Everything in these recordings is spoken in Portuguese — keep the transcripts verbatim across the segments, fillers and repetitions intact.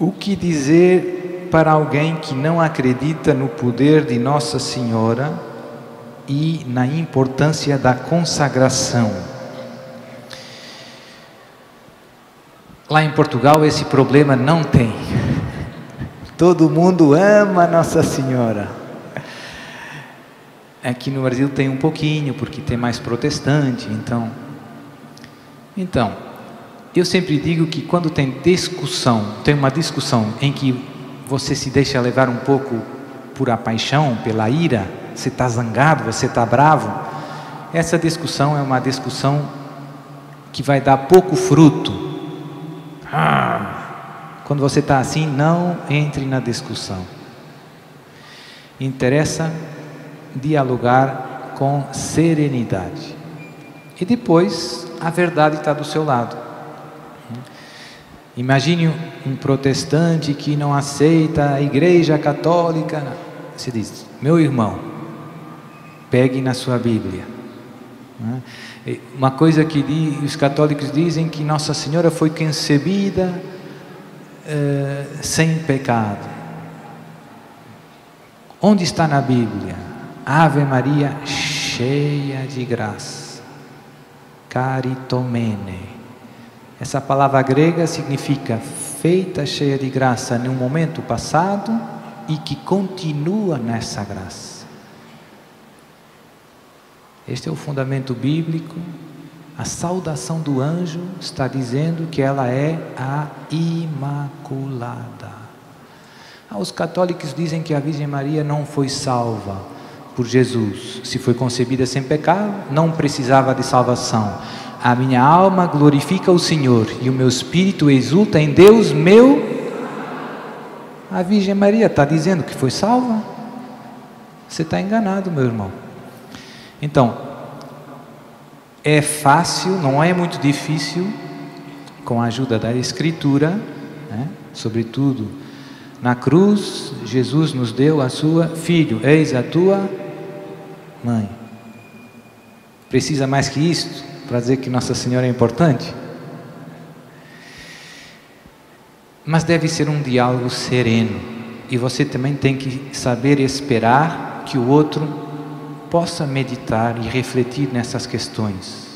O que dizer para alguém que não acredita no poder de Nossa Senhora e na importância da consagração? Lá em Portugal esse problema não tem. Todo mundo ama Nossa Senhora. Aqui no Brasil tem um pouquinho, porque tem mais protestante, então... Então, eu sempre digo que quando tem discussão, tem uma discussão em que você se deixa levar um pouco por a paixão, pela ira, você está zangado, você está bravo, essa discussão é uma discussão que vai dar pouco fruto. Ah, quando você está assim, não entre na discussão. Interessa dialogar com serenidade. E depois, a verdade está do seu lado. Imagine um protestante que não aceita a Igreja Católica. Você diz: meu irmão, pegue na sua Bíblia. Uma coisa que os católicos dizem, que Nossa Senhora foi concebida uh, sem pecado. Onde está na Bíblia? Ave Maria, cheia de graça. Caritomene. Essa palavra grega significa feita cheia de graça num momento passado e que continua nessa graça. Este é o fundamento bíblico. A saudação do anjo está dizendo que ela é a Imaculada. Os católicos dizem que a Virgem Maria não foi salva por Jesus. Se foi concebida sem pecado, não precisava de salvação. A minha alma glorifica o Senhor e o meu espírito exulta em Deus meu. A Virgem Maria está dizendo que foi salva? Você está enganado, meu irmão. Então, é fácil, não é muito difícil, com a ajuda da Escritura, né? Sobretudo na cruz, Jesus nos deu a sua filho, eis a tua mãe. Precisa mais que isto para dizer que Nossa Senhora é importante? Mas deve ser um diálogo sereno, e você também tem que saber esperar que o outro possa meditar e refletir nessas questões.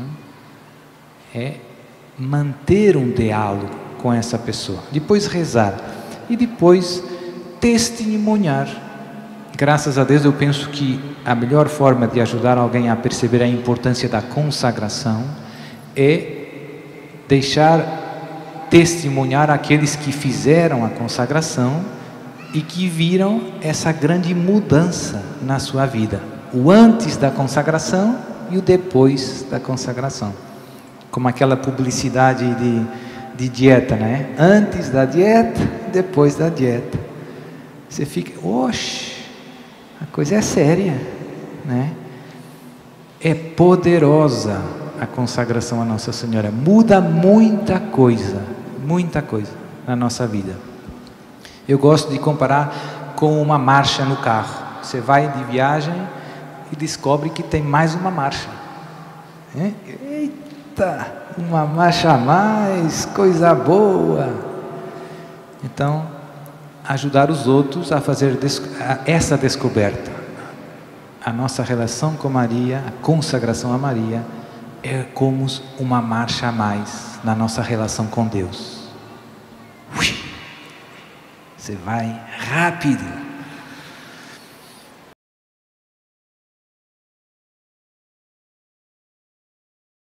É manter um diálogo com essa pessoa, depois rezar e depois testemunhar. Graças a Deus eu penso que a melhor forma de ajudar alguém a perceber a importância da consagração é deixar testemunhar aqueles que fizeram a consagração e que viram essa grande mudança na sua vida. O antes da consagração e o depois da consagração. Como aquela publicidade de, de dieta, né? Antes da dieta, depois da dieta. Você fica, oxe, a coisa é séria, né? É poderosa a consagração a Nossa Senhora. Muda muita coisa, muita coisa na nossa vida. Eu gosto de comparar com uma marcha no carro. Você vai de viagem e descobre que tem mais uma marcha. É? Eita, uma marcha a mais, coisa boa. Então, ajudar os outros a fazer essa descoberta. A nossa relação com Maria, a consagração a Maria, é como uma marcha a mais na nossa relação com Deus. Você vai rápido.